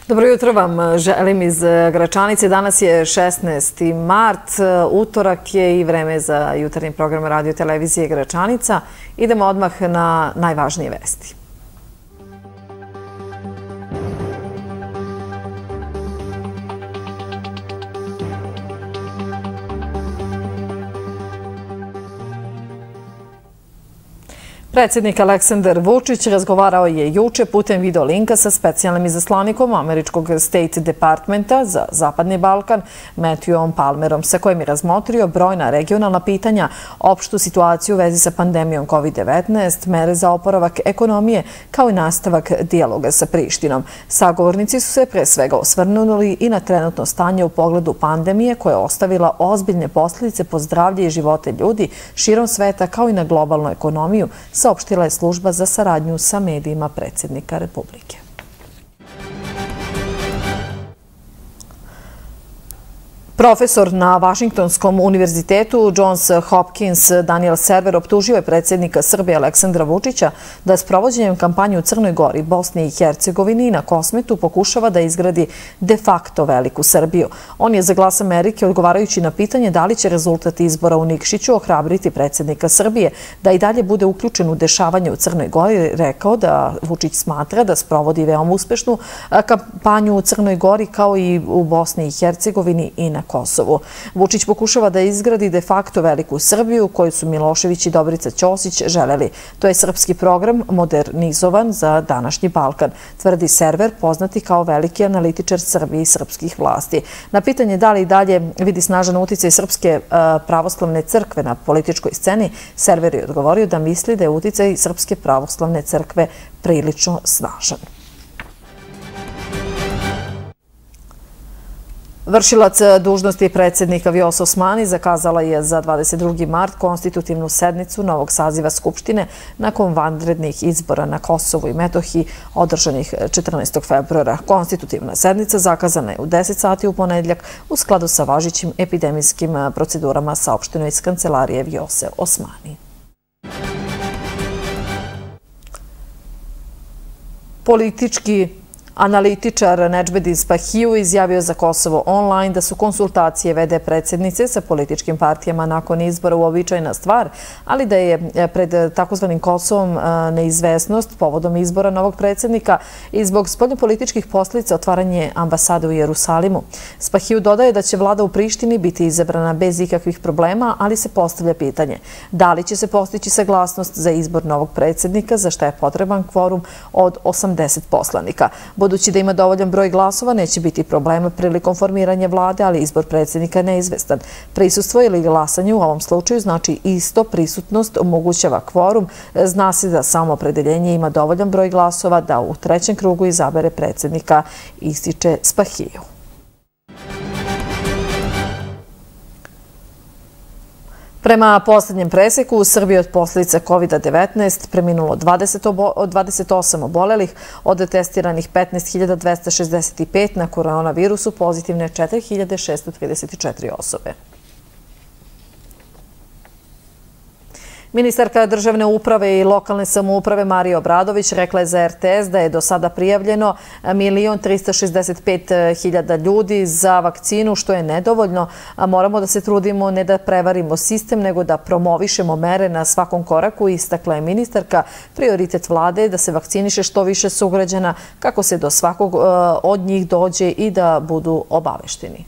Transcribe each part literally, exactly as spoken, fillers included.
Dobro jutro vam želim iz Gračanice. Danas je šesnaesti mart, utorak je i vreme za jutarnji program radio televizije Gračanica. Idemo odmah na najvažnije vesti. Predsjednik Aleksandar Vučić razgovarao je juče putem video linka sa specijalnim izaslanikom američkog State Departmenta za Zapadni Balkan, Matthewom Palmerom, sa kojim je razmotrio brojna regionalna pitanja, opštu situaciju u vezi sa pandemijom kovid devetnaest, mere za oporavak ekonomije, kao i nastavak dijaloga sa Prištinom. Sagovornici su se pre svega osvrnuli i na trenutno stanje u pogledu pandemije koja je ostavila ozbiljne posljedice po zdravlje i živote ljudi širom sveta, kao i na globalnu ekonomiju, saopštila je služba za saradnju sa medijima predsjednika Republike. Profesor na Vašingtonskom univerzitetu Johns Hopkins Daniel Server optužio je predsjednika Srbije Aleksandra Vučića da s provođenjem kampanje u Crnoj Gori, Bosni i Hercegovini i na Kosmetu pokušava da izgradi de facto veliku Srbiju. On je za Glas Amerike, odgovarajući na pitanje da li će rezultat izbora u Nikšiću ohrabriti predsjednika Srbije da i dalje bude uključen u dešavanje u Crnoj Gori, rekao da Vučić smatra da sprovodi veoma uspešnu kampanju u Crnoj Gori kao i u Bosni i Hercegovini i na Kosovu. Vučić pokušava da izgradi de facto veliku Srbiju koju su Milošević i Dobrica Ćosić želeli. To je srpski program modernizovan za današnji Balkan, tvrdi Server, poznati kao veliki analitičar Srbije i srpskih vlasti. Na pitanje da li i dalje vidi snažan uticaj Srpske pravoslavne crkve na političkoj sceni, Server je odgovorio da misli da je uticaj Srpske pravoslavne crkve prilično snažan. Vršilac dužnosti predsjednika Vjosa Osmani zakazala je za dvadeset drugi mart konstitutivnu sednicu novog saziva Skupštine nakon vanrednih izbora na Kosovu i Metohiji održanih četrnaestog februara. Konstitutivna sednica zakazana je u deset sati u ponedjeljak u skladu sa važećim epidemijskim procedurama, saopšteno iz kancelarije Vjose Osmani. Politički analitičar Nedžbedin Spahiju izjavio za Kosovo online da su konsultacije ve de predsjednice sa političkim partijama nakon izbora uobičajena stvar, ali da je pred takozvanim Kosovom neizvesnost povodom izbora novog predsjednika i zbog spoljnopolitičkih posljedica otvaranje ambasade u Jerusalimu. Spahiju dodaje da će vlada u Prištini biti izabrana bez ikakvih problema, ali se postavlja pitanje da li će se postići saglasnost za izbor novog predsjednika, za šta je potreban kvorum od osamdeset poslanika. Budući da ima dovoljan broj glasova, neće biti problema prilikom formiranja vlade, ali izbor predsjednika je neizvestan. Prisustvo ili glasanje u ovom slučaju znači isto prisutnost omogućava kvorum. Zna se da samo opredeljenje ima dovoljan broj glasova da u trećem krugu izabere predsjednika, ističe Spahiju. Prema posljednjem preseku, u Srbiji od posljedica kovid devetnaest preminulo dvadeset osam obolelih, od testiranih petnaest hiljada dvesta šezdeset pet, na koronavirusu pozitivne četiri hiljade šessto trideset četiri osobe. Ministarka državne uprave i lokalne samouprave Marija Obradović rekla je za er te es da je do sada prijavljeno milion trista šezdeset pet hiljada ljudi za vakcinu, što je nedovoljno. Moramo da se trudimo ne da prevarimo sistem, nego da promovišemo mere na svakom koraku, istakla je ministarka. Prioritet vlade je da se vakciniše što više sugrađana, kako se do svakog od njih dođe i da budu obavešteni.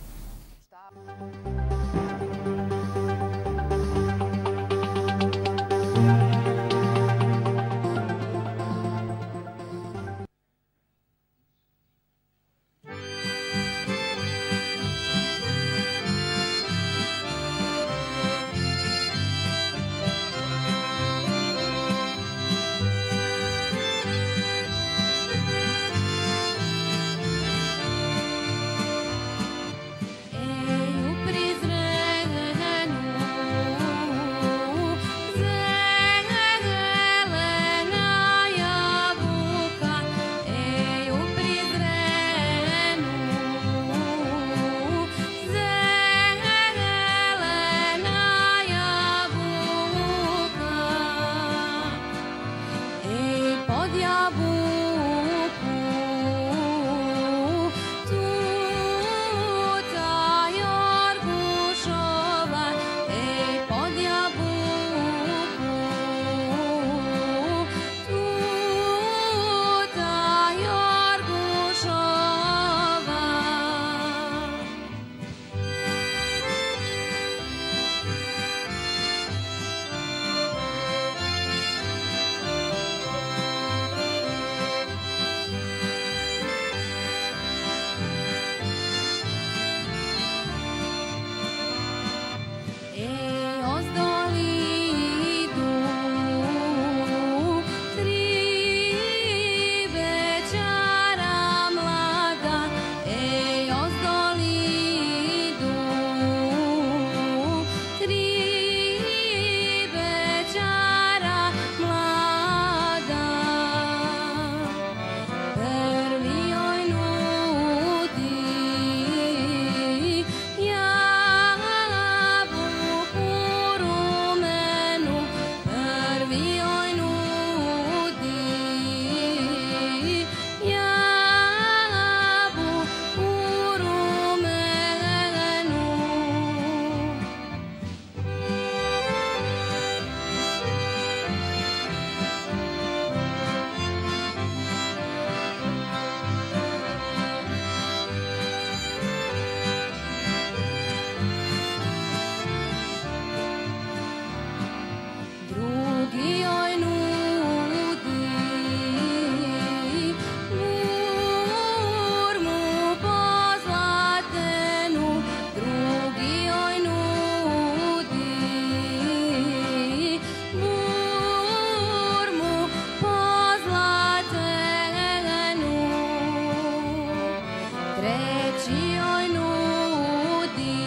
reći joj nudi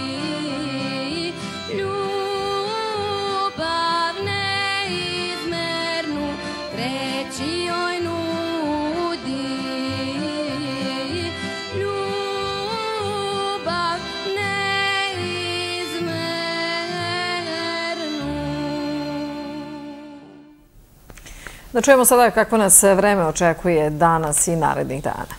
ljubav neizmernu, reći joj nudi ljubav neizmernu. Da čujemo sada kako nas vreme očekuje danas i narednih dana.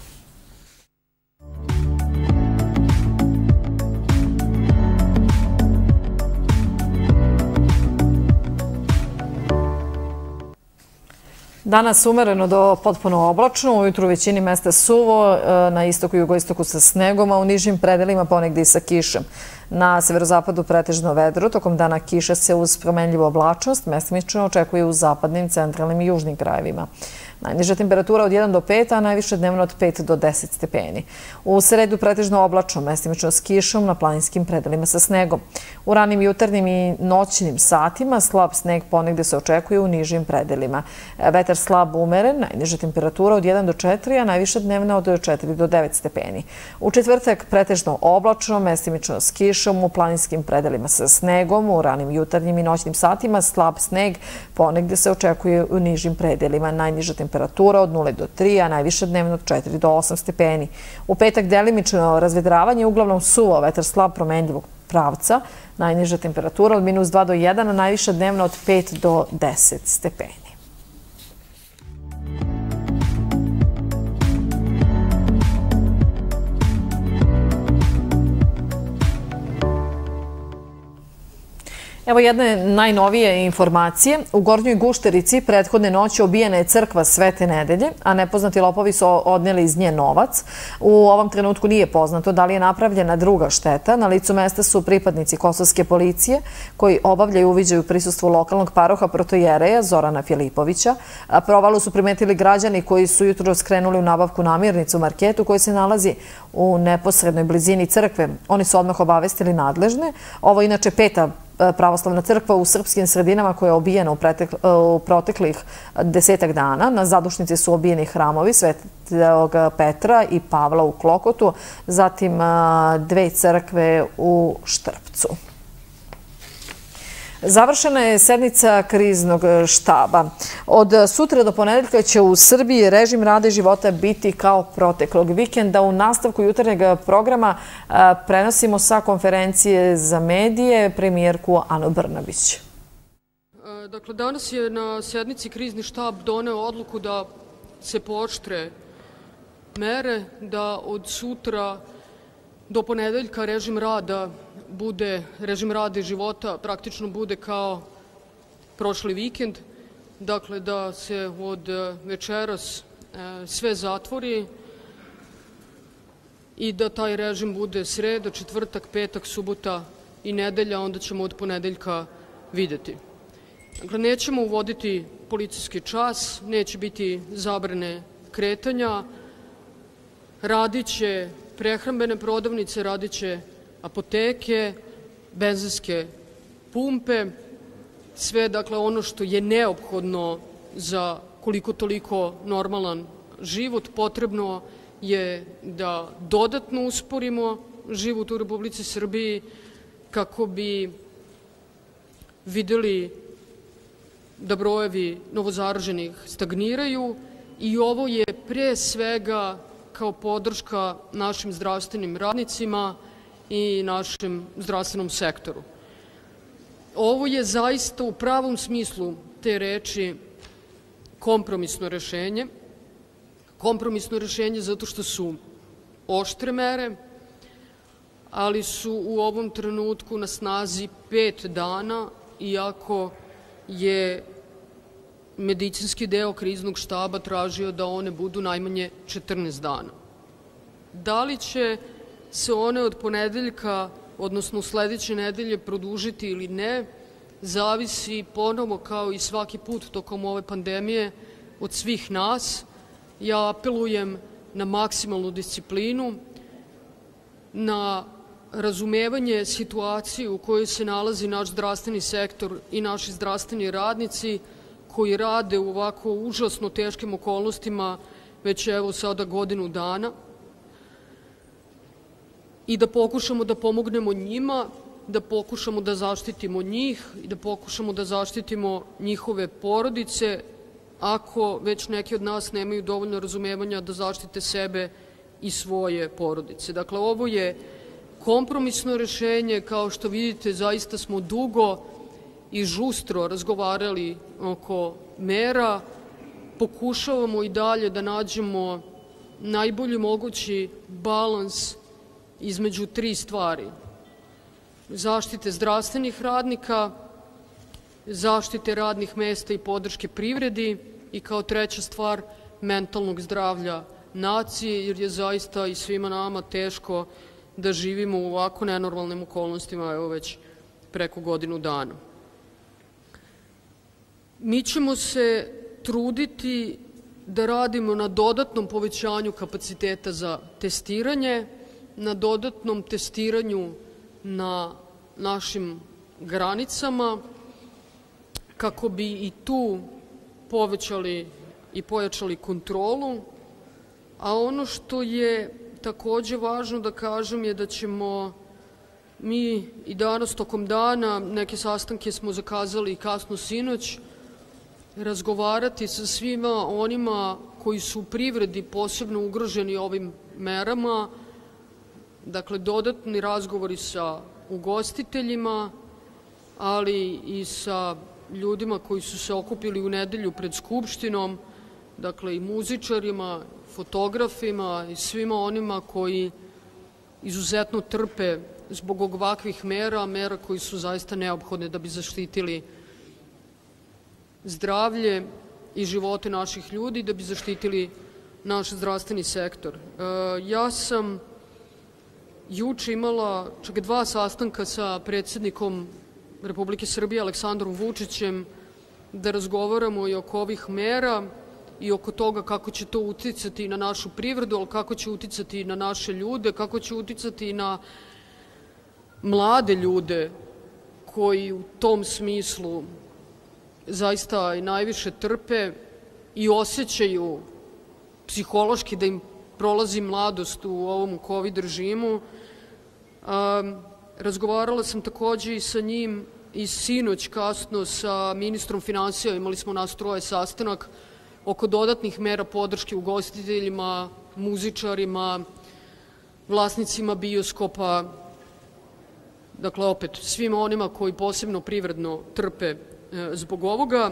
Danas umereno do potpuno oblačno, ujutru u većini mesta suvo, na istoku i jugoistoku sa snegom, a u nižim predelima ponegdje i sa kišem. Na severozapadu pretežno vedro, tokom dana kiša se uz promenljivu oblačnost mestimično očekuje u zapadnim, centralnim i južnim krajevima. Najniža temperatura od jedan do pet, a najviše dnevno od pet do deset stepeni. U sredu pretežno oblačno, mestimično s kišom na planinskim predelima sa snegom. U ranim jutarnjim i noćnim satima slab sneg ponegde se očekuje u nižim predelima. Vetar slab umeren, najniža temperatura od jedan do četiri, a najviše dnevna od četiri do devet stepeni. U četvrtak pretežno oblačno, mestimično s kišom u planinskim predelima sa snegom. U ranim jutarnjim i noćnim satima slab sneg ponegde se očekuje u nižim predelima. Najniža temperatura od nula do tri, a najviše dnevno od četiri do osam stepeni. U petak delimično razvedravanje, uglavnom suvo, vetar slab promenljivog pravca. Najniža temperatura od minus dva do jedan, a najviše dnevno od pet do deset stepeni. Evo jedne najnovije informacije. U Gornjoj Gušterici prethodne noći obijena je crkva Svete Nedelje, a nepoznati lopovi su odneli iz nje novac. U ovom trenutku nije poznato da li je napravljena druga šteta. Na licu mesta su pripadnici kosovske policije koji obavljaju uviđaj u prisustvu lokalnog paroha protojereja Zorana Filipovića. Provalu su primetili građani koji su jutro skrenuli u nabavku namirnicu u marketu koji se nalazi u neposrednoj blizini crkve. Oni su odmah obavestili nadležne. Ovo je inače peta pravoslavna crkva u srpskim sredinama koja je obijena u proteklih desetak dana. Na zadušnici su obijeni hramovi Svetog Petra i Pavla u Klokotu, zatim dve crkve u Štrpcu. Završena je sednica kriznog štaba. Od sutra do ponedeljka će u Srbiji režim rada i života biti kao proteklog vikenda. U nastavku jutarnjeg programa prenosimo sa konferencije za medije premijerku Anu Brnabić. Dakle, danas je na sednici krizni štab doneo odluku da se pooštre mere, da od sutra do ponedeljka režim rada bude, režim rada i života praktično bude kao prošli vikend. Dakle, da se od večeras sve zatvori i da taj režim bude sreda, četvrtak, petak, subota i nedelja, onda ćemo od ponedeljka videti. Dakle, nećemo uvoditi policijski čas, neće biti zabrane kretanja, radit će prehrambene prodavnice, radit će apoteke, benzinske pumpe, sve dakle ono što je neophodno za koliko toliko normalan život. Potrebno je da dodatno usporimo život u Republici Srbiji kako bi videli da brojevi novozaraženih stagniraju i ovo je pre svega kao podrška našim zdravstvenim radnicima i našem zdravstvenom sektoru. Ovo je zaista u pravom smislu te reči kompromisno rešenje. Kompromisno rešenje zato što su oštre mere, ali su u ovom trenutku na snazi pet dana, iako je medicinski deo kriznog štaba tražio da one budu najmanje četrnaest dana. Da li će se one od ponedeljka, odnosno sledeće nedelje, produžiti ili ne, zavisi ponovo kao i svaki put tokom ove pandemije od svih nas. Ja apelujem na maksimalnu disciplinu, na razumevanje situacije u kojoj se nalazi naš zdravstveni sektor i naši zdravstveni radnici koji rade u ovako užasno teškim okolnostima već evo sada godinu dana. i da pokušamo da pomognemo njima, da pokušamo da zaštitimo njih i da pokušamo da zaštitimo njihove porodice, ako već neki od nas nemaju dovoljno razumevanja da zaštite sebe i svoje porodice. Dakle, ovo je kompromisno rešenje. Kao što vidite, zaista smo dugo i žustro razgovarali oko mera. Pokušavamo i dalje da nađemo najbolji mogući balans između tri stvari: zaštite zdravstvenih radnika, zaštite radnih mesta i podrške privredi i kao treća stvar mentalnog zdravlja nacije, jer je zaista i svima nama teško da živimo u ovako nenormalnim okolnostima evo već preko godinu dana. Mi ćemo se truditi da radimo na dodatnom povećanju kapaciteta za testiranje, na dodatnom testiranju na našim granicama, kako bi i tu povećali i pojačali kontrolu. A ono što je takođe važno da kažem je da ćemo mi i danas tokom dana, neke sastanke smo zakazali i kasno sinoć, razgovarati sa svima onima koji su u privredi posebno ugroženi ovim merama, dakle dodatni razgovori sa ugostiteljima, ali i sa ljudima koji su se okupili u nedelju pred Skupštinom, dakle i muzičarima, fotografima i svima onima koji izuzetno trpe zbog ovakvih mera, mera koji su zaista neophodne da bi zaštitili zdravlje i živote naših ljudi, da bi zaštitili naš zdravstveni sektor. Ja sam juče imala čak dva sastanka sa predsednikom Republike Srbije Aleksandrom Vučićem da razgovaramo i oko ovih mera i oko toga kako će to uticati na našu privredu, ali kako će uticati na naše ljude, kako će uticati na mlade ljude koji u tom smislu zaista i najviše trpe i osjećaju psihološki da im prolazi mladost u ovom kovid režimu. Razgovarala sam takođe i sa njim i sinoć kasno sa ministrom finansija, imali smo nas troje sastanak oko dodatnih mera podrške ugostiteljima, muzičarima, vlasnicima bioskopa, dakle opet svima onima koji posebno privredno trpe zbog ovoga.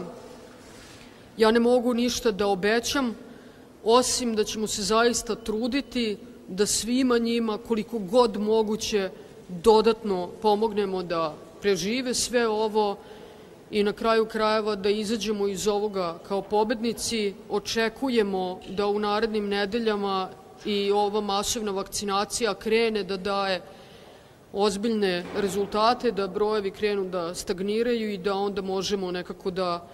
Ja ne mogu ništa da obećam, osim da ćemo se zaista truditi da svima njima koliko god moguće dodatno pomognemo da prežive sve ovo i na kraju krajeva da izađemo iz ovoga kao pobednici. Očekujemo da u narednim nedeljama i ova masovna vakcinacija krene da daje ozbiljne rezultate, da brojevi krenu da stagniraju i da onda možemo nekako da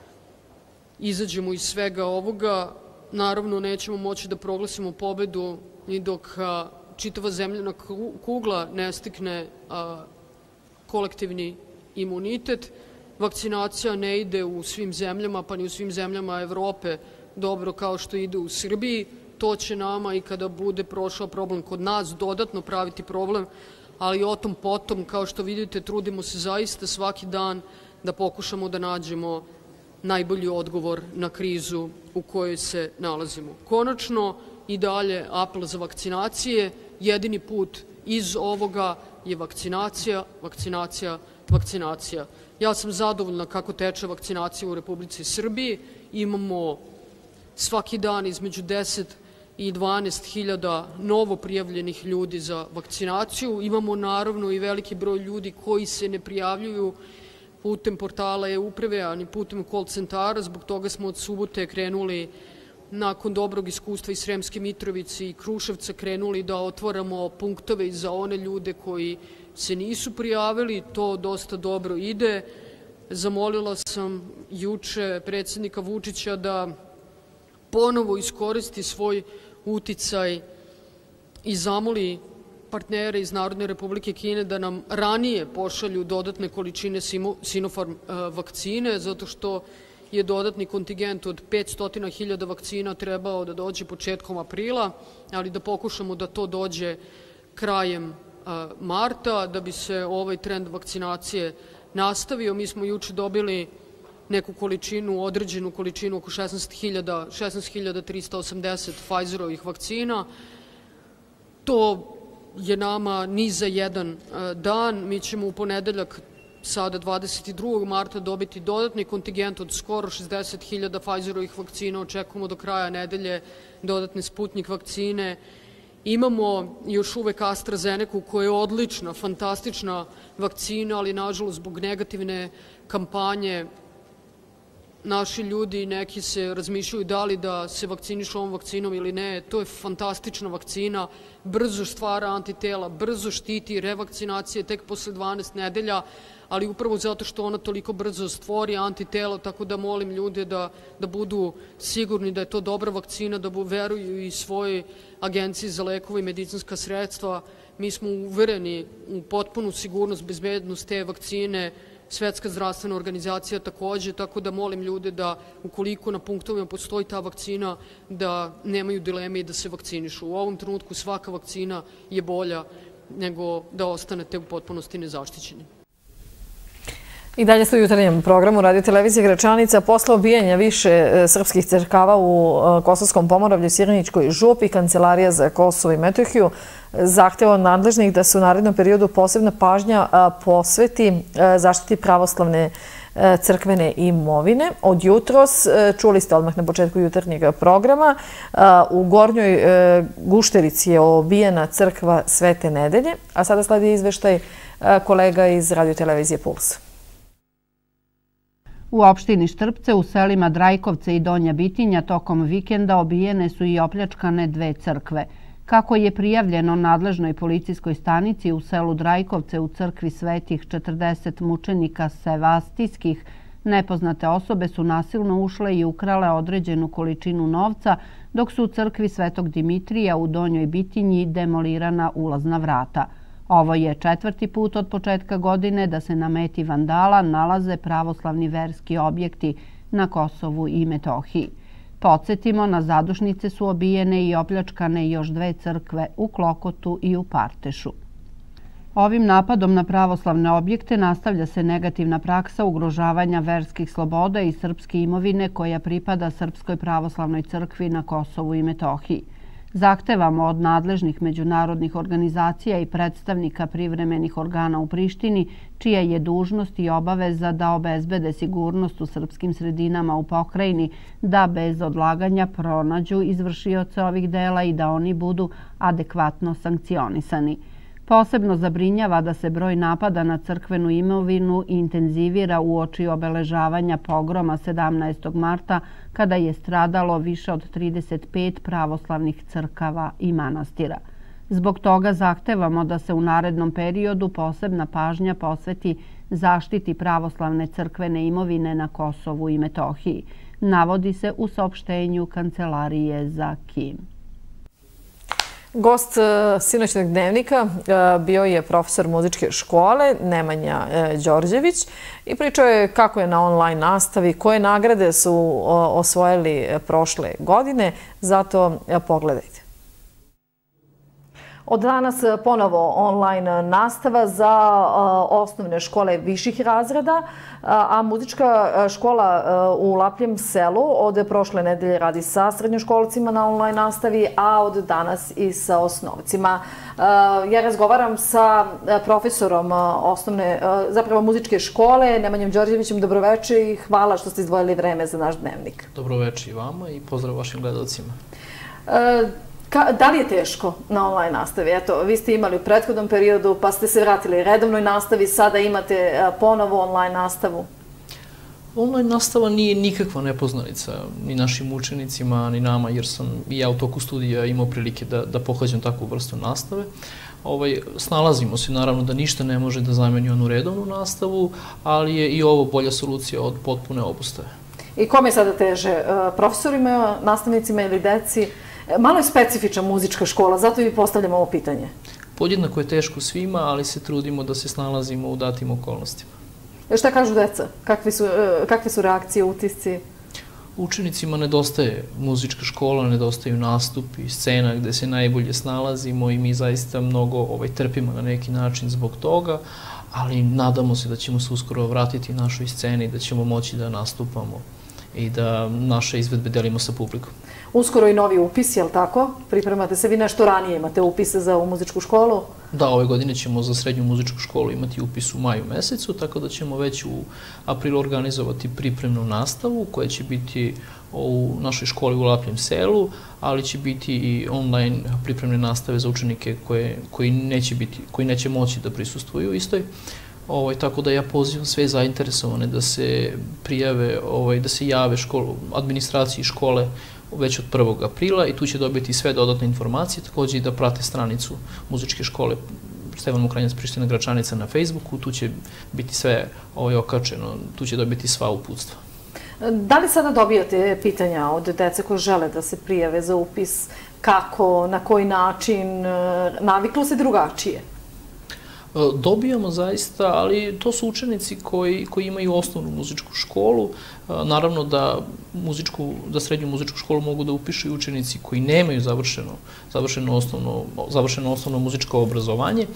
izađemo iz svega ovoga. Naravno, nećemo moći da proglasimo pobedu ni dok čitava zemljana kugla ne stikne kolektivni imunitet. Vakcinacija ne ide u svim zemljama, pa ni u svim zemljama Evrope dobro kao što ide u Srbiji. To će nama i kada bude prošao problem kod nas dodatno praviti problem, ali o tom potom, kao što vidite, trudimo se zaista svaki dan da pokušamo da nađemo najbolji odgovor na krizu u kojoj se nalazimo. Konačno i dalje apel za vakcinacije. Jedini put iz ovoga je vakcinacija, vakcinacija, vakcinacija. Ja sam zadovoljna kako teče vakcinacija u Republici Srbiji. Imamo svaki dan između deset i dvanaest hiljada novo prijavljenih ljudi za vakcinaciju. Imamo naravno i veliki broj ljudi koji se ne prijavljuju putem portala e-uprave, a ni putem call centara. Zbog toga smo od subote krenuli, nakon dobrog iskustva iz Sremske Mitrovice i Kruševca, krenuli da otvaramo punktove za one ljude koji se nisu prijavili. To dosta dobro ide. Zamolila sam juče predsednika Vučića da ponovo iskoristi svoj uticaj i zamoli partnere iz Narodne Republike Kine da nam ranije pošalju dodatne količine Sinopharm vakcine, zato što je dodatni kontingent od petsto hiljada vakcina trebao da dođe početkom aprila, ali da pokušamo da to dođe krajem marta da bi se ovaj trend vakcinacije nastavio. Mi smo juče dobili neku količinu, određenu količinu, oko šesnaest hiljada trista osamdeset Pfizerovih vakcina. To je nama ni za jedan dan. Mi ćemo u ponedeljak, sada dvadeset drugog marta, dobiti dodatni kontingent od skoro šezdeset hiljada Pfizerovih vakcina. Očekujemo do kraja nedelje dodatne Sputnik vakcine. Imamo još uvek AstraZeneca koja je odlična, fantastična vakcina, ali nažalost zbog negativne kampanje naši ljudi, neki se razmišljaju da li da se vakcinišu ovom vakcinom ili ne. To je fantastična vakcina, brzo stvara antitela, brzo štiti, revakcinacije tek posle dvanaest nedelja, ali upravo zato što ona toliko brzo stvori antitelo, tako da molim ljude da, da budu sigurni da je to dobra vakcina, da veruju i svojoj agenciji za lekove i medicinska sredstva. Mi smo uvereni u potpunu sigurnost, bezbednost te vakcine, Svetska zdravstvena organizacija takođe, tako da molim ljude da ukoliko na punktovima postoji ta vakcina, da nemaju dileme i da se vakcinišu. U ovom trenutku svaka vakcina je bolja nego da ostanete u potpunosti nezaštićeni. I dalje ste u jutarnjem programu Radio Televizije Gračanica. Posle obijanja više srpskih crkava u Kosovskom Pomoravlju, Sirinićkoj župi, Kancelarija za Kosovo i Metohiju zahteva od nadležnih da se u narednom periodu posebna pažnja posveti zaštiti pravoslavne crkvene imovine. Od jutros, čuli ste odmah na početku jutarnjeg programa, u Gornjoj Gušterici je obijena crkva Svete Nedelje, a sada sledi izveštaj kolega iz Radio Televizije Puls. U opštini Štrpce, u selima Drajkovce i Donja Bitinja, tokom vikenda obijene su i opljačkane dve crkve. Kako je prijavljeno nadležnoj policijskoj stanici u selu Drajkovce u crkvi Svetih četrdeset mučenika sevastijskih, nepoznate osobe su nasilno ušle i ukrale određenu količinu novca, dok su u crkvi Svetog Dimitrija u Donjoj Bitinji demolirana ulazna vrata. Ovo je četvrti put od početka godine da se na meti vandala nalaze pravoslavni verski objekti na Kosovu i Metohiji. Podsjetimo, na zadušnice su obijene i opljačkane još dve crkve u Klokotu i u Partešu. Ovim napadom na pravoslavne objekte nastavlja se negativna praksa ugrožavanja verskih sloboda i srpske imovine koja pripada Srpskoj pravoslavnoj crkvi na Kosovu i Metohiji. Zahtevamo od nadležnih međunarodnih organizacija i predstavnika privremenih organa u Prištini, čija je dužnost i obaveza da obezbede sigurnost u srpskim sredinama u pokrajini, da bez odlaganja pronađu izvršioce ovih dela i da oni budu adekvatno sankcionisani. Posebno zabrinjava da se broj napada na crkvenu imovinu intenzivira uoči obeležavanja pogroma sedamnaestog marta, kada je stradalo više od trideset pet pravoslavnih crkava i manastira. Zbog toga zahtevamo da se u narednom periodu posebna pažnja posveti zaštiti pravoslavne crkvene imovine na Kosovu i Metohiji, navodi se u saopštenju Kancelarije za K I M. Gost sinoćnog dnevnika bio je profesor muzičke škole Nemanja Đorđević i pričao je kako je na online nastavi, koje nagrade su osvojili prošle godine, zato pogledajte. Od danas ponovo online nastava za osnovne škole viših razreda, a muzička škola u Lapljem selu od prošle nedelje radi sa srednjoškolcima na online nastavi, a od danas i sa osnovcima. Ja razgovaram sa profesorom osnovne, zapravo muzičke škole, Nemanjom Đorđevićem. Dobroveče i hvala što ste izdvojili vreme za naš dnevnik. Dobroveče i vama i pozdrav vašim gledalcima. Da li je teško na online nastavi? Eto, vi ste imali u prethodnom periodu, pa ste se vratili redovnoj nastavi, sada imate ponovo online nastavu. Online nastava nije nikakva nepoznanica ni našim učenicima, ni nama, jer sam i ja u toku studija imao prilike da pohađam takvu vrstu nastave. Snalazimo se, naravno, da ništa ne može da zameni onu redovnu nastavu, ali je i ovo bolja solucija od potpune obustave. I kome je sada teže? Profesorima, nastavnicima ili deci? Malo je specifična muzička škola, zato i postavljamo ovo pitanje. Podjednako je teško svima, ali se trudimo da se snalazimo u datim okolnostima. Šta kažu deca? Kakve su reakcije, utisci? Učenicima nedostaje muzička škola, nedostaju nastupi, scena gde se najbolje snalazimo i mi zaista mnogo ovaj, trpimo na neki način zbog toga, ali nadamo se da ćemo se uskoro vratiti našoj sceni, da ćemo moći da nastupamo i da naše izvedbe delimo sa publikom. Uskoro i novi upis, je li tako? Pripremate se vi nešto ranije, imate upise za ovu muzičku školu? Da, ove godine ćemo za srednju muzičku školu imati upis u maju mesecu, tako da ćemo već u aprilu organizovati pripremnu nastavu koja će biti u našoj školi u Lapljem selu, ali će biti i online pripremne nastave za učenike koje, koji, neće biti, koji neće moći da prisustvuju istoj. Ovaj, tako da ja pozivam sve zainteresovane da se prijave, ovaj, da se jave školu, administraciji škole već od prvog aprila i tu će dobiti sve dodatne informacije, takođe i da prate stranicu muzičke škole Stevan Mokranjac Priština Gračanica na Facebooku, tu će biti sve ovaj, okačeno, tu će dobiti sva uputstva. Da li sada dobijate pitanja od dece koje žele da se prijave za upis, kako, na koji način, naviklo se drugačije? Dobijamo zaista, ali to su učenici koji, koji imaju osnovnu muzičku školu. Naravno da, muzičku, da srednju muzičku školu mogu da upišu i učenici koji nemaju završeno, završeno, osnovno, završeno osnovno muzičko obrazovanje.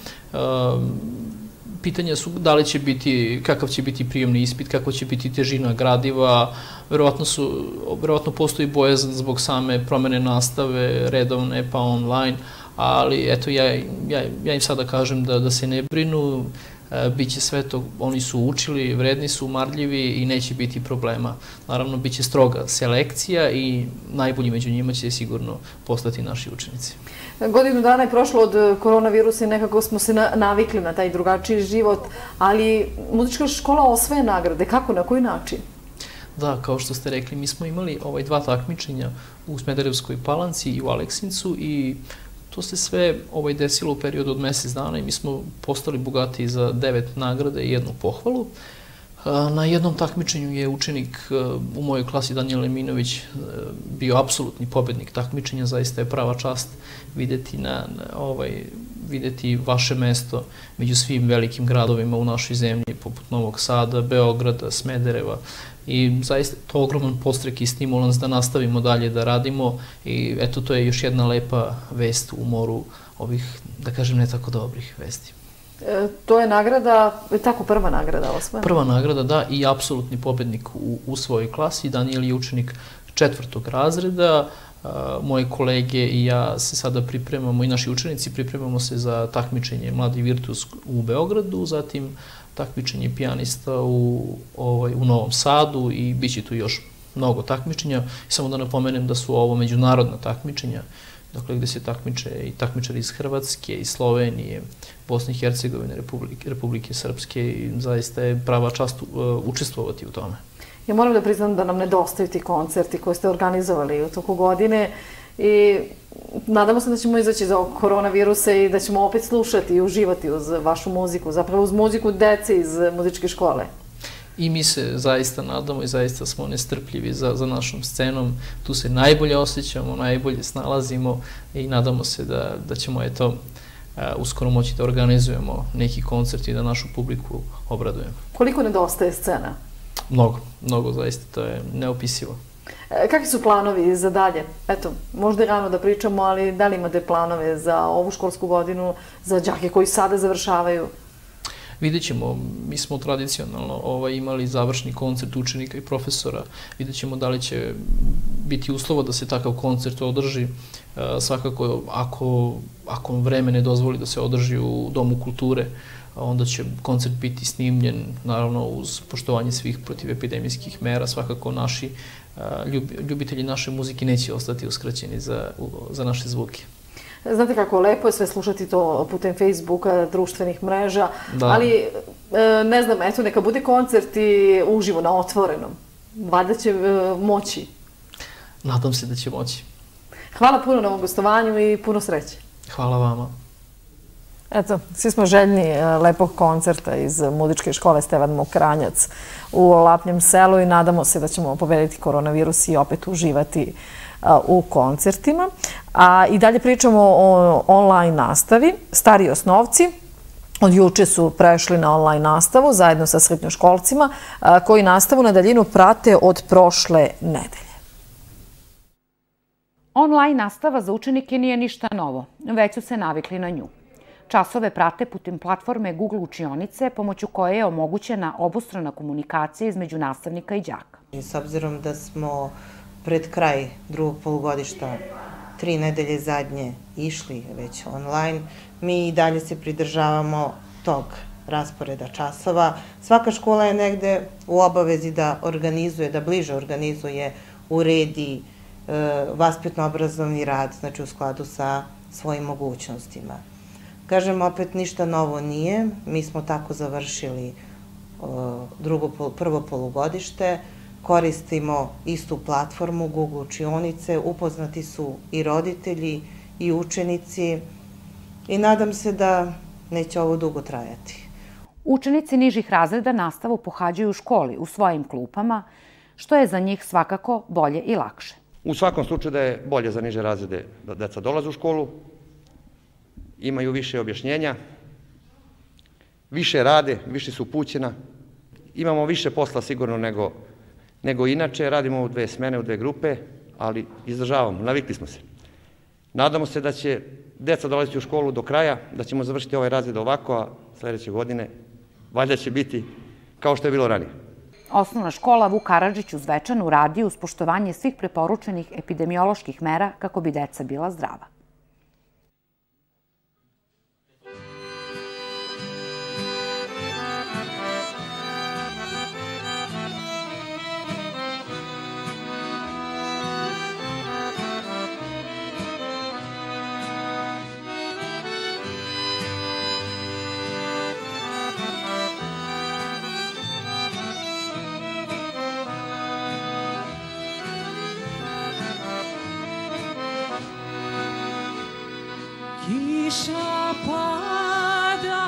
Pitanja su da li će biti, kakav će biti prijemni ispit, kako će biti težina gradiva, verovatno, su, verovatno postoji bojazan zbog same promene nastave, redovne pa online, ali eto ja, ja, ja im sada kažem da, da se ne brinu, e, bit će sve to, oni su učili, vredni su, marljivi i neće biti problema. Naravno, bit će stroga selekcija i najbolji među njima će sigurno postati naši učenici. Godinu dana je prošlo od koronavirusa i nekako smo se navikli na taj drugačiji život, ali muzička škola osvaja nagrade. Kako, na koji način? Da, kao što ste rekli, mi smo imali ovaj dva takmičenja u Smederevskoj Palanci i u Aleksincu i to se sve ovaj, desilo u periodu od mesec dana i mi smo postali bogatiji za devet nagrade i jednu pohvalu. Na jednom takmičenju je učenik u mojoj klasi Danijel Eminović bio apsolutni pobednik takmičenja, zaista je prava čast videti, na, na, ovaj, videti vaše mesto među svim velikim gradovima u našoj zemlji, poput Novog Sada, Beograda, Smedereva. I zaista to ogroman podstrek i stimulans da nastavimo dalje da radimo i eto to je još jedna lepa vest u moru ovih, da kažem, ne tako dobrih vesti. E, to je nagrada, tako prva nagrada osvojena? Prva nagrada, da, i apsolutni pobednik u, u svojoj klasi. Danijel je učenik četvrtog razreda. A, moje kolege i ja se sada pripremamo i naši učenici pripremamo se za takmičenje Mladi virtuoz u Beogradu, zatim takmičenje pijanista u, ovaj, u Novom Sadu i bit će tu još mnogo takmičenja. I samo da napomenem da su ovo međunarodna takmičenja, dakle gde se takmiče i takmičari iz Hrvatske, iz Slovenije, Bosne i Hercegovine, Republike, Republike Srpske i zaista je prava čast uh, učestvovati u tome. Ja moram da priznam da nam nedostaju ti koncerti koje ste organizovali u toku godine i nadamo se da ćemo izaći iz ovog koronavirusa i da ćemo opet slušati i uživati uz vašu muziku, zapravo uz muziku dece iz muzičke škole. I mi se zaista nadamo i zaista smo nestrpljivi za, za našom scenom. Tu se najbolje osjećamo, najbolje snalazimo i nadamo se da, da ćemo eto, uh, uskoro moći da organizujemo neki koncert i da našu publiku obradujemo. Koliko nedostaje scena? Mnogo, mnogo zaista, to je neopisivo. E, kakvi su planovi za dalje? Eto, možda je rano da pričamo, ali da li imate planove za ovu školsku godinu, za đake koji sada završavaju? Vidjet ćemo, mi smo tradicionalno ovaj, imali završni koncert učenika i profesora, vidjet ćemo da li će biti uslova da se takav koncert održi. E, svakako, ako, ako vreme ne dozvoli da se održi u Domu kulture, onda će koncert biti snimljen, naravno uz poštovanje svih protivepidemijskih mera. Svakako naši ljubitelji naše muzike neće ostati uskraćeni za, za naše zvuke. Znate kako, lepo je sve slušati to putem Facebooka, društvenih mreža, da. Ali ne znam, eto, neka bude koncert i uživo na otvorenom. Valjda će moći. Nadam se da će moći. Hvala puno na ovom gostovanju i puno sreće. Hvala vama. Eto, svi smo željni lepog koncerta iz muzičke škole Stevan Mokranjac u Lapljem selu i nadamo se da ćemo pobediti koronavirus i opet uživati u koncertima. A i dalje pričamo o online nastavi. Stari osnovci od juče su prešli na online nastavu zajedno sa srednjoškolcima koji nastavu na daljinu prate od prošle nedelje. Online nastava za učenike nije ništa novo, već su se navikli na nju. Časove prate putem platforme Google učionice, pomoću koje je omogućena obostrana komunikacija između nastavnika i đaka. S obzirom da smo pred kraj drugog polugodišta tri nedelje zadnje išli već online, mi i dalje se pridržavamo tog rasporeda časova. Svaka škola je negde u obavezi da organizuje, da bliže organizuje, uredi vaspitno-obrazovni rad, znači u skladu sa svojim mogućnostima. Kažem, opet ništa novo nije. Mi smo tako završili drugo, prvo polugodište, koristimo istu platformu Google učionice, upoznati su i roditelji i učenici i nadam se da neće ovo dugo trajati. Učenici nižih razreda nastavu pohađaju u školi, u svojim klupama, što je za njih svakako bolje i lakše. U svakom slučaju da je bolje za niže razrede da deca dolaze u školu, imaju više objašnjenja, više rade, više su upućena, imamo više posla sigurno nego, nego inače, radimo u dve smene, u dve grupe, ali izdržavamo, navikli smo se. Nadamo se da će deca dolaziti u školu do kraja, da ćemo završiti ovaj razred ovako, a sledeće godine valjda će biti kao što je bilo ranije. Osnovna škola Vuk Karadžić u Zvečanu radi uz poštovanje svih preporučenih epidemioloških mera kako bi deca bila zdrava. Kiša pada,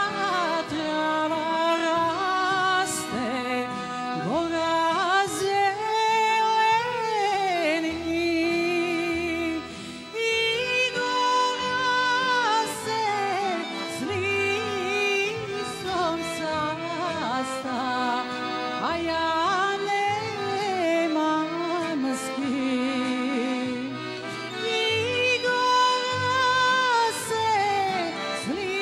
trava raste, gora zeleni i gora se s listom sasta, a ja nemam s kim. Sleep.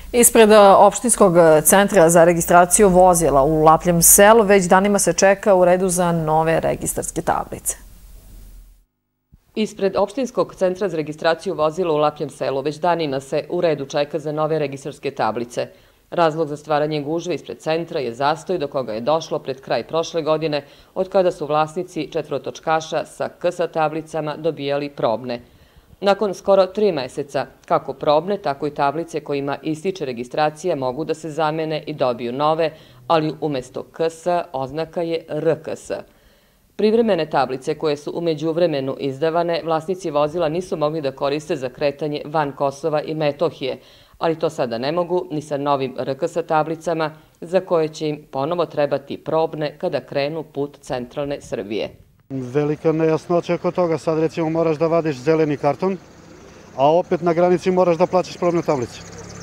Ispred opštinskog centra za registraciju vozila u Lapljem selu već danima se čeka u redu za nove registarske tablice. Ispred opštinskog centra za registraciju vozila u Lapljem selu već danima se u redu čeka za nove registarske tablice. Razlog za stvaranje gužve ispred centra je zastoj do koga je došlo pred kraj prošle godine, od kada su vlasnici četvorotočkaša sa K S tablicama dobijali probne. Nakon skoro tri meseca, kako probne, tako i tablice kojima ističe registracija mogu da se zamene i dobiju nove, ali umjesto K S oznaka je R K S. Privremene tablice koje su u međuvremenu izdavane, vlasnici vozila nisu mogli da koriste za kretanje van Kosova i Metohije, ali to sada ne mogu ni sa novim R K S tablicama, za koje će im ponovo trebati probne kada krenu put centralne Srbije. Velika nejasnoća oko toga. Sad recimo moraš da vadiš zeleni karton, a opet na granici moraš da plaćaš probne tablice.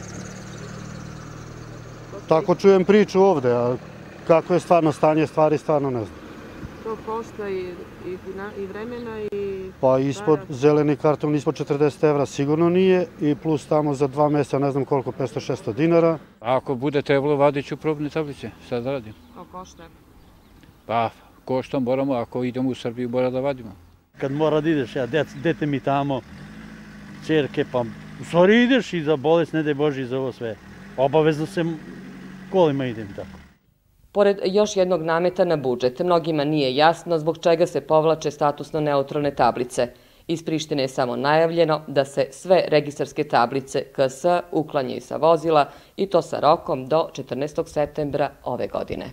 Tako čujem priču ovde, a kako je stvarno stanje stvari, stvarno ne znam. To košta i, i, i vremena i... Pa ispod zeleni karton ispod četrdeset evra sigurno nije i plus tamo za dva mjeseca ne znam koliko, petsto šesto dinara. Ako bude trebalo, vadit ću probne tablice, sad da radim. A košta? Pa, košta moramo, ako idemo u Srbiju, mora da vadimo. Kad mora da ideš, ja, dete mi tamo, čerke, pa u stvari ideš i za bolest, ne daj Bože, i za ovo sve. Obavezno se kolima idem tako. Pored još jednog nameta na budžet, mnogima nije jasno zbog čega se povlače statusno neutralne tablice. Iz Prištine je samo najavljeno da se sve registarske tablice K S uklanjaju sa vozila i to sa rokom do četrnaestog septembra ove godine.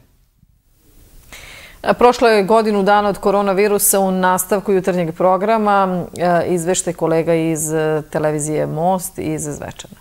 Prošlo je godinu dana od koronavirusa. U nastavku jutarnjeg programa izveštaj kolega iz televizije Most iz Zvečana.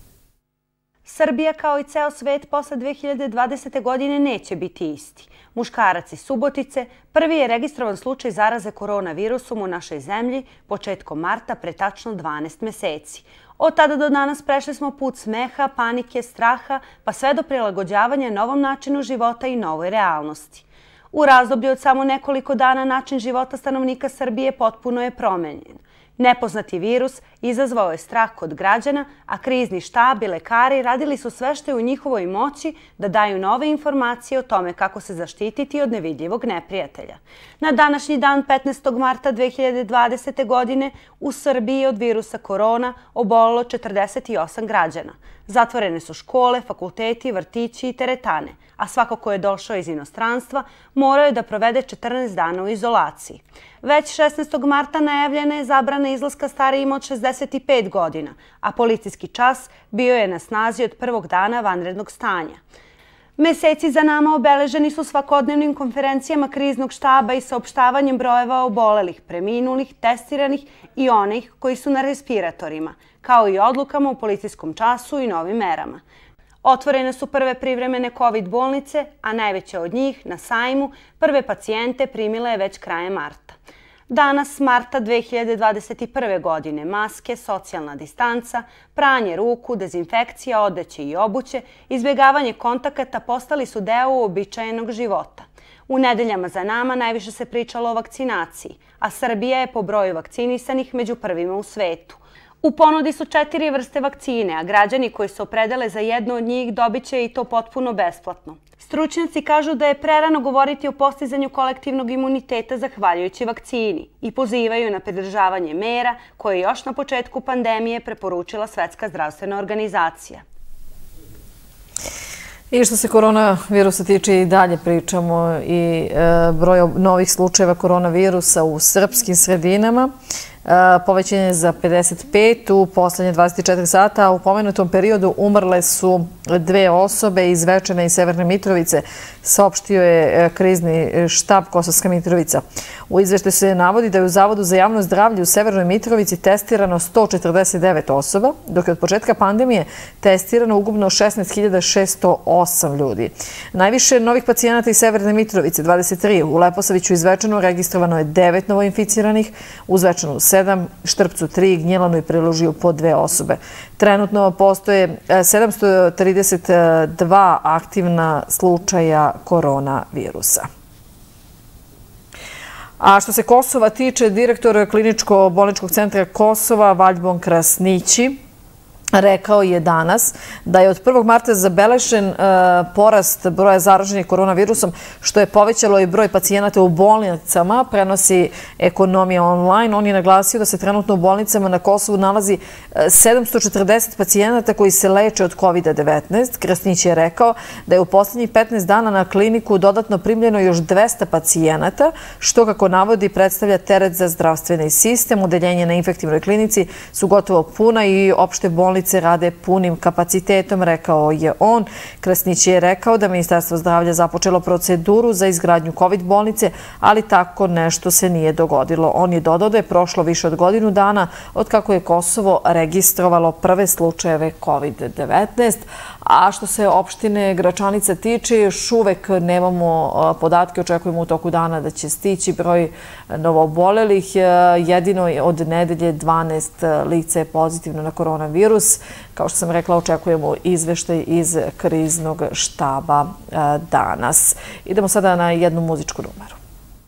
Srbija kao i ceo svet posle dve hiljade dvadesete. godine neće biti isti. Muškarac iz Subotice prvi je registrovan slučaj zaraze koronavirusom u našoj zemlji početkom marta pre tačno dvanaest meseci. Od tada do danas prešli smo put smeha, panike, straha, pa sve do prilagođavanja novom načinu života i novoj realnosti. U razdoblju od samo nekoliko dana način života stanovnika Srbije potpuno je promenjen. Nepoznati virus izazvao je strah kod građana, a krizni štab i lekari radili su sve što je u njihovoj moći da daju nove informacije o tome kako se zaštititi od nevidljivog neprijatelja. Na današnji dan petnaestog marta dve hiljade dvadesete. godine u Srbiji od virusa korona obolelo četrdeset osam građana. Zatvorene su škole, fakulteti, vrtići i teretane, a svako ko je došao iz inostranstva morao je da provede četrnaest dana u izolaciji. Već šesnaestog marta najavljena je zabrana izlaska starijima od šezdeset pet godina, a policijski čas bio je na snazi od prvog dana vanrednog stanja. Meseci za nama obeleženi su svakodnevnim konferencijama kriznog štaba i saopštavanjem brojeva obolelih, preminulih, testiranih i onih koji su na respiratorima, kao i odlukama u policijskom času i novim merama. Otvorene su prve privremene COVID bolnice, a najveća od njih, na Sajmu, prve pacijente primila je već krajem marta. Danas, marta dve hiljade dvadeset prve. godine, maske, socijalna distanca, pranje ruku, dezinfekcija, odeće i obuće, izbjegavanje kontakata postali su deo uobičajenog života. U nedeljama za nama najviše se pričalo o vakcinaciji, a Srbija je po broju vakcinisanih među prvima u svetu. U ponudi su četiri vrste vakcine, a građani koji se opredele za jednu od njih dobit će i to potpuno besplatno. Stručnjaci kažu da je prerano govoriti o postizanju kolektivnog imuniteta zahvaljujući vakcini i pozivaju na pridržavanje mera koje je još na početku pandemije preporučila Svetska zdravstvena organizacija. I što se koronavirusa tiče, i dalje pričamo i broj novih slučajeva koronavirusa u srpskim sredinama. Povećan je za pedeset pet u poslednje dvadeset četiri sata, a u pomenutom periodu umrle su dve osobe iz Zvečana i Severne Mitrovice, saopštio je krizni štab Kosovska Mitrovica. U izveštaju se navodi da je u Zavodu za javno zdravlje u Severnoj Mitrovici testirano sto četrdeset devet osoba, dok je od početka pandemije testirano ukupno šesnaest hiljada šesto osam ljudi. Najviše novih pacijenata iz Severne Mitrovice, dvadeset tri, u Leposaviću i Zvečanu registrovano je devet novoinficiranih, u Zvečanu sedam, Štrpcu tri, Gnjilanu i Preložiju po dve osobe. Trenutno postoje sedamsto trideset dva aktivna slučaja koronavirusa. A što se Kosova tiče, direktor Kliničko-bolničkog centra Kosova Valjbon Krasnići rekao je danas da je od prvog marta zabeležen porast broja zaraženih koronavirusom, što je povećalo i broj pacijenata u bolnicama, prenosi Ekonomija online. On je naglasio da se trenutno u bolnicama na Kosovu nalazi sedamsto četrdeset pacijenata koji se leče od kovid devetnaest. Krasnić je rekao da je u poslednjih petnaest dana na kliniku dodatno primljeno još dvesta pacijenata, što, kako navodi, predstavlja teret za zdravstveni sistem. Odeljenje na infektivnoj klinici su gotovo puna i opšte bolnice rade punim kapacitetom, rekao je on. Krasnić je rekao da Ministarstvo zdravlja započelo proceduru za izgradnju kovid bolnice, ali tako nešto se nije dogodilo. On je dodao da je prošlo više od godinu dana od kako je Kosovo registrovalo prve slučajeve kovid devetnaest. A što se opštine Gračanica tiče, još uvek nemamo podatke, očekujemo u toku dana da će stići broj novoobolelih. Jedino od nedelje dvanaest lica je pozitivno na koronavirus. Kao što sam rekla, očekujemo izveštaj iz kriznog štaba danas. Idemo sada na jednu muzičku numeru.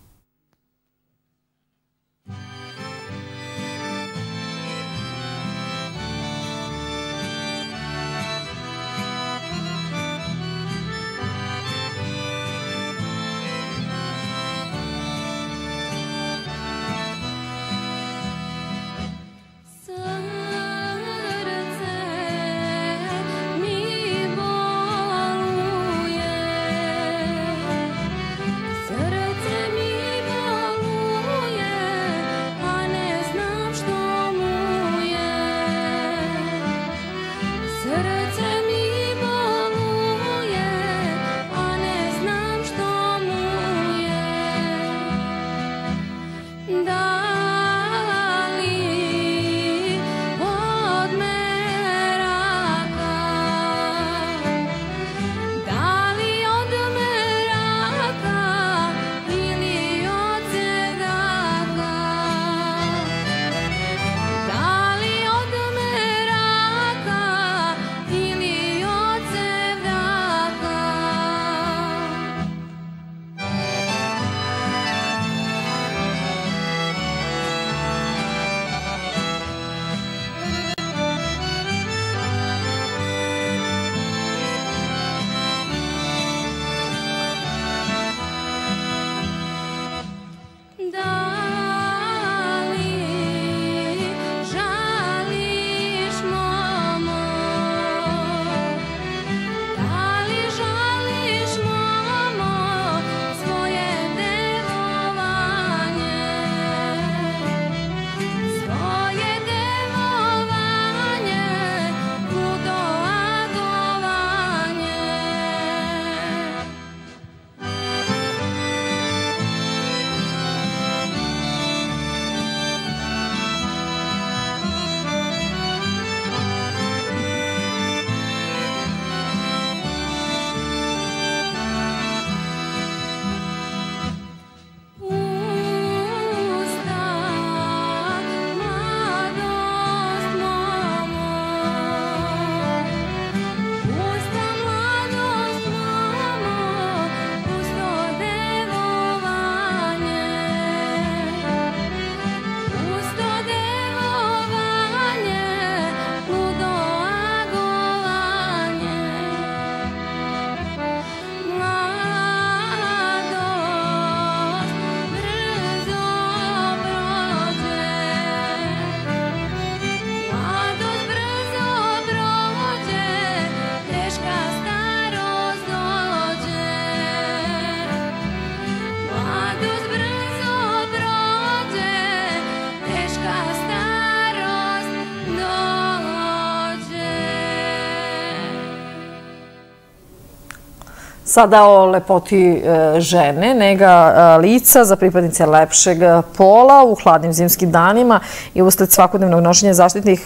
Sada o lepoti žene, nega lica za pripadnice lepšeg pola u hladnim zimskim danima i usled svakodnevnog nošenja zaštitnih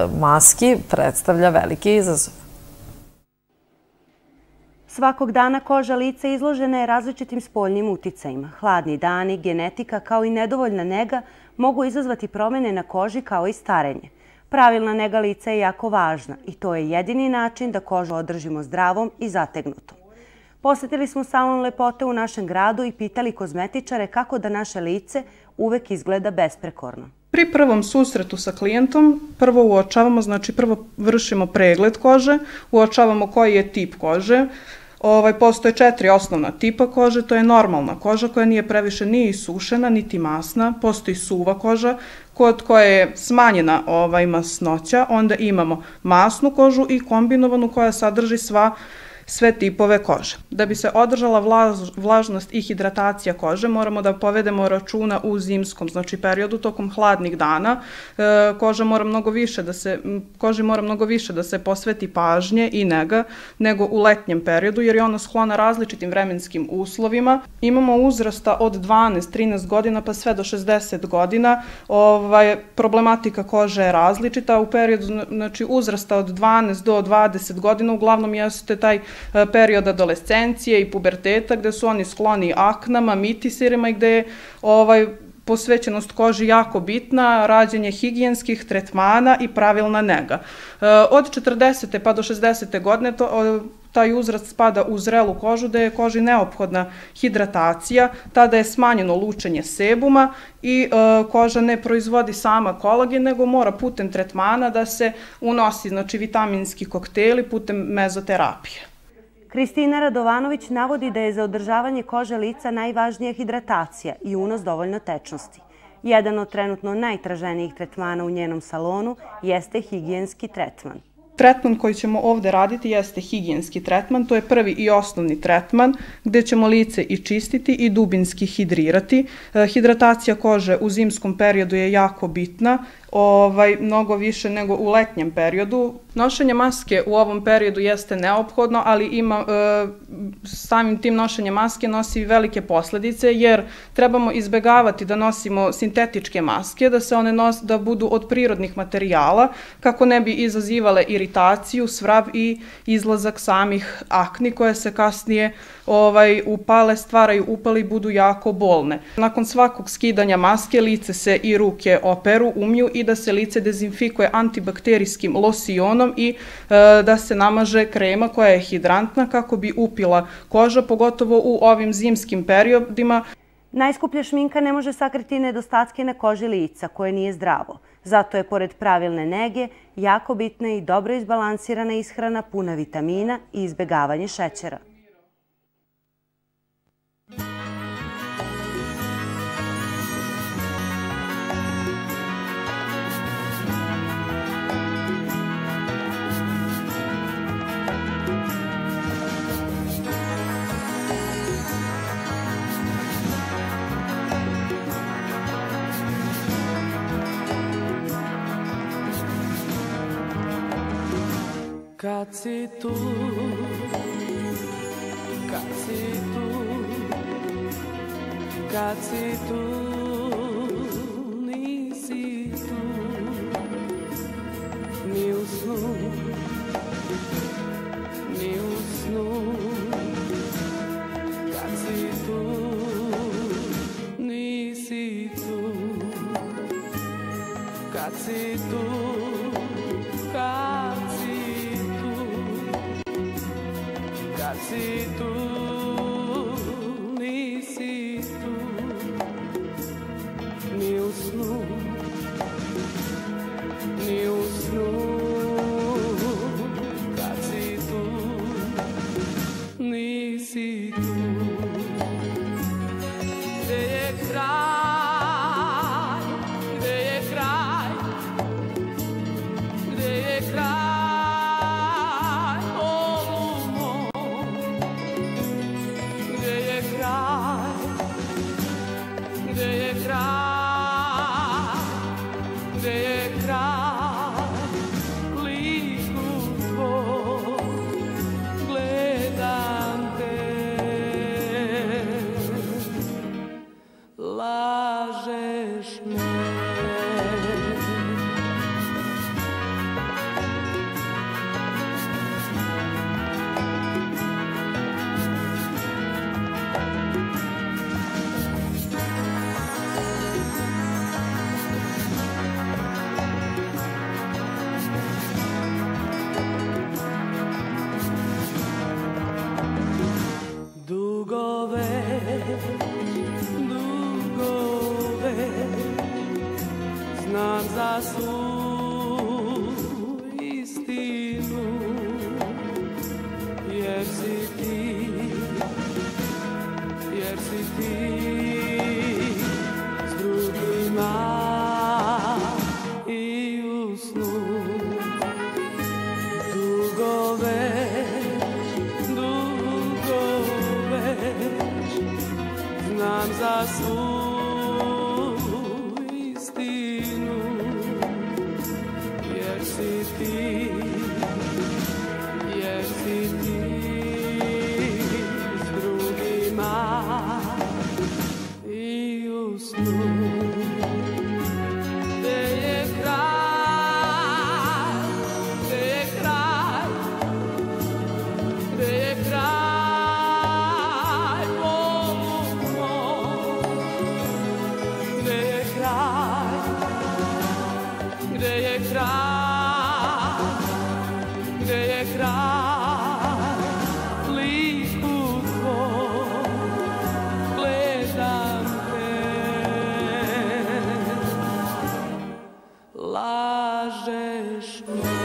maski predstavlja veliki izazov. Svakog dana koža lica izložena je različitim spoljnim uticajima. Hladni dani, genetika kao i nedovoljna nega mogu izazvati promene na koži kao i starenje. Pravilna nega lica je jako važna i to je jedini način da kožu održimo zdravom i zategnutom. Posjetili smo salon lepote u našem gradu i pitali kozmetičare kako da naše lice uvek izgleda besprekorno. Pri prvom susretu sa klijentom prvo uočavamo, znači prvo vršimo pregled kože, uočavamo koji je tip kože. Ovaj, postoje četiri osnovna tipa kože, to je normalna koža koja nije previše ni isušena, niti masna, postoji suva koža kod koje je smanjena ovaj, masnoća, onda imamo masnu kožu i kombinovanu koja sadrži sva sve tipove kože. Da bi se održala vlaž, vlažnost i hidratacija kože, moramo da povedemo računa u zimskom, znači periodu tokom hladnih dana. E, koža mora mnogo više da se, koži mora mnogo više da se posveti pažnje i nega nego u letnjem periodu, jer je ona sklona različitim vremenskim uslovima. Imamo uzrasta od dvanaest do trinaest godina pa sve do šezdeset godina. Ovaj, problematika kože je različita. U periodu znači, uzrasta od dvanaest do dvadeset godina uglavnom jeste taj period adolescencije i puberteta gde su oni skloni aknama, mitisirima i gde je ovaj, posvećenost koži jako bitna, rađenje higijenskih tretmana i pravilna nega. Od četrdesete pa do šezdesete godine to, taj uzrast spada u zrelu kožu gde je koži neophodna hidratacija, tada je smanjeno lučenje sebuma i e, koža ne proizvodi sama kolagen, nego mora putem tretmana da se unosi, znači vitaminski kokteli putem mezoterapije. Kristina Radovanović navodi da je za održavanje kože lica najvažnija hidratacija i unos dovoljno tečnosti. Jedan od trenutno najtraženijih tretmana u njenom salonu jeste higijenski tretman. Tretman koji ćemo ovde raditi jeste higijenski tretman, to je prvi i osnovni tretman gde ćemo lice i čistiti i dubinski hidrirati. Hidratacija kože u zimskom periodu je jako bitna, ovaj, mnogo više nego u letnjem periodu. Nošenje maske u ovom periodu jeste neophodno, ali ima, e, samim tim nošenje maske nosi velike posledice, jer trebamo izbegavati da nosimo sintetičke maske, da se one nos, da budu od prirodnih materijala, kako ne bi izazivale iritaciju, svrav i izlazak samih akni koje se kasnije ovaj, upale, stvaraju upali i budu jako bolne. Nakon svakog skidanja maske lice se i ruke operu, umiju i da se lice dezinfikuje antibakterijskim losionom i e, da se namaže krema koja je hidrantna kako bi upila koža, pogotovo u ovim zimskim periodima. Najskuplja šminka ne može sakriti nedostatke na koži lica koje nije zdravo. Zato je pored pravilne nege jako bitna i dobro izbalansirana ishrana puna vitamina i izbegavanje šećera. Kad si tu, kad si tu, kad si tu, nisi tu, ni u snu, ni u snu, kad si tu, nisi tu, kad si tu, kad kad si tu, nisi tu, ni u snu, ni u snu, kad si tu, nisi tu. Gde je kraj, gde je kraj, gde je kraj, ti, jer si ti s drugima i u snu. Gde je kraj, gde je kraj, gde je kraj Bogu mom, gde je kraj, gde je kraj, gde je kraj liku tvoj, gledam te, lažeš me.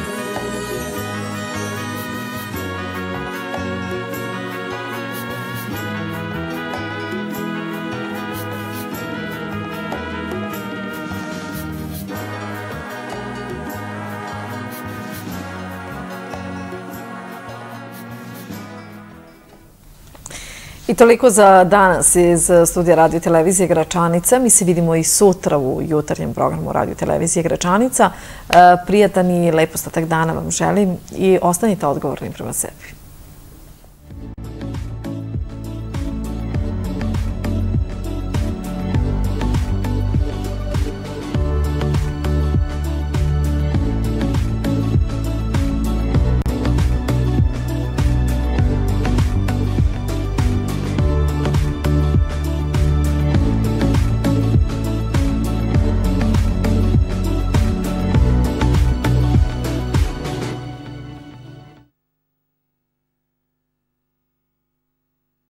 I toliko za danas iz studija Radio i televizije Gračanica. Mi se vidimo i sutra u jutarnjem programu Radio i televizije Gračanica. Prijatan i lep ostatak dana vam želim i ostanite odgovorni prema sebi.